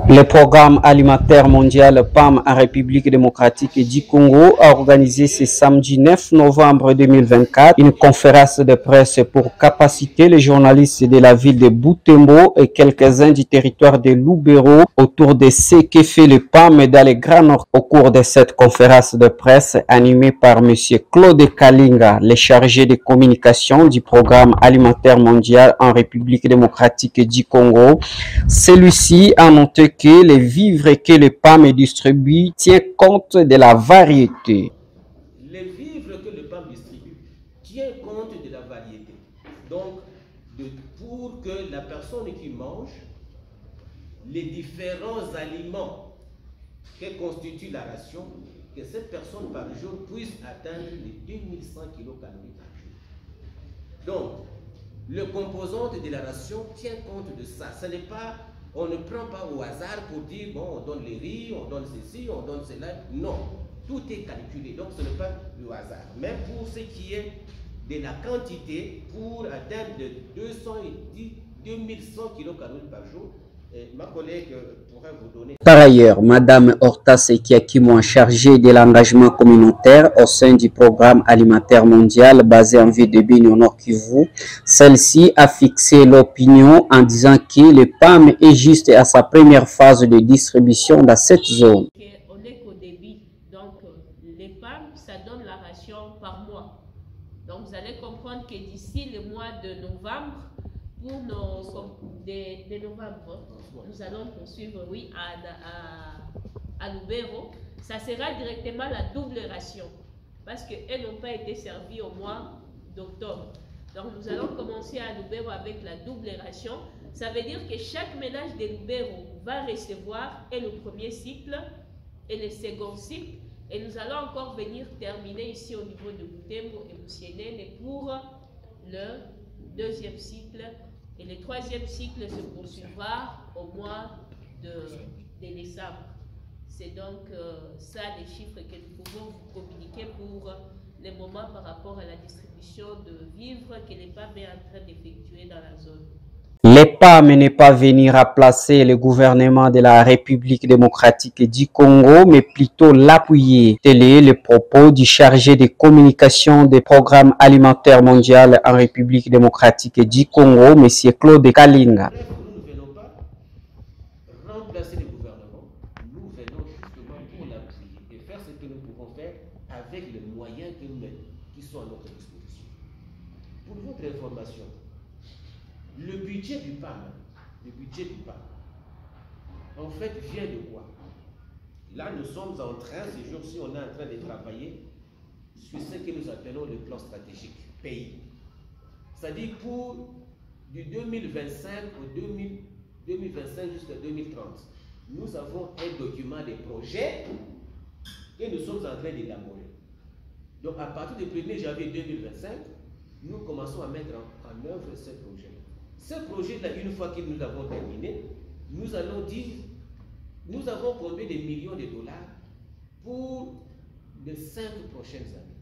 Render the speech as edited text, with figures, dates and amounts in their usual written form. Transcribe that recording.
Le programme alimentaire mondial PAM en République démocratique du Congo a organisé ce samedi 9 novembre 2024 une conférence de presse pour capaciter les journalistes de la ville de Butembo et quelques-uns du territoire de Lubero autour de ce que fait le PAM dans les Grands Nord. Au cours de cette conférence de presse animée par M. Claude Kalinga, le chargé de communication du programme alimentaire mondial en République démocratique du Congo, celui-ci a noté que les vivres que le PAM distribue tient compte de la variété. Les vivres que le PAM distribue tient compte de la variété. Donc, pour que la personne qui mange les différents aliments que constitue la ration, que cette personne par jour puisse atteindre les 2100 kcal par jour. Donc, le composante de la ration tient compte de ça. Ce n'est pas, on ne prend pas au hasard pour dire, bon, on donne les riz, on donne ceci, on donne cela. Non, tout est calculé. Donc, ce n'est pas le hasard. Même pour ce qui est de la quantité, pour atteindre de 2100 kcal par jour, ma collègue pourrait vous donner. Par ailleurs, Mme Horta Sekiakimo, chargée de l'engagement communautaire au sein du programme alimentaire mondial basé en ville de Beni au Nord Kivu, celle-ci a fixé l'opinion en disant que le PAM est juste à sa première phase de distribution dans cette zone. On est qu'au début, donc les PAM, ça donne la ration par mois. Donc vous allez comprendre que d'ici le mois de novembre, pour nos novembre, nous allons poursuivre, oui, à Lubero. Ça sera directement la double ration parce qu'elles n'ont pas été servies au mois d'octobre. Donc nous allons commencer à Lubero avec la double ration. Ça veut dire que chaque ménage de Lubero va recevoir et le premier cycle et le second cycle. Et nous allons encore venir terminer ici au niveau de Butembo et Musienene pour le deuxième cycle. Et le troisième cycle se poursuivra au mois de décembre. C'est donc ça les chiffres que nous pouvons vous communiquer pour le moment par rapport à la distribution de vivres que le PAM est en train d'effectuer dans la zone. Le PAM n'est pas venu remplacer le gouvernement de la République démocratique du Congo, mais plutôt l'appuyer. Tel est le propos du chargé de communication des programmes alimentaires mondial en République démocratique du Congo, M. Claude Kalinga. Nous ne venons pas remplacer le gouvernement, nous venons justement pour l'appuyer et faire ce que nous pouvons faire avec les moyens qui sont à notre disposition. Pour votre information, le budget du PAM, en fait, vient de quoi? Là, nous sommes en train, ces jours-ci, on est en train de travailler sur ce que nous appelons le plan stratégique pays. C'est-à-dire pour du 2025 au 2025 jusqu'à 2030, nous avons un document de projet que nous sommes en train d'élaborer. Donc, à partir du 1er janvier 2025, nous commençons à mettre en œuvre ce projet. Ce projet-là, une fois que nous l'avons terminé, nous allons dire, nous avons combien de millions de dollars pour les 5 prochaines années.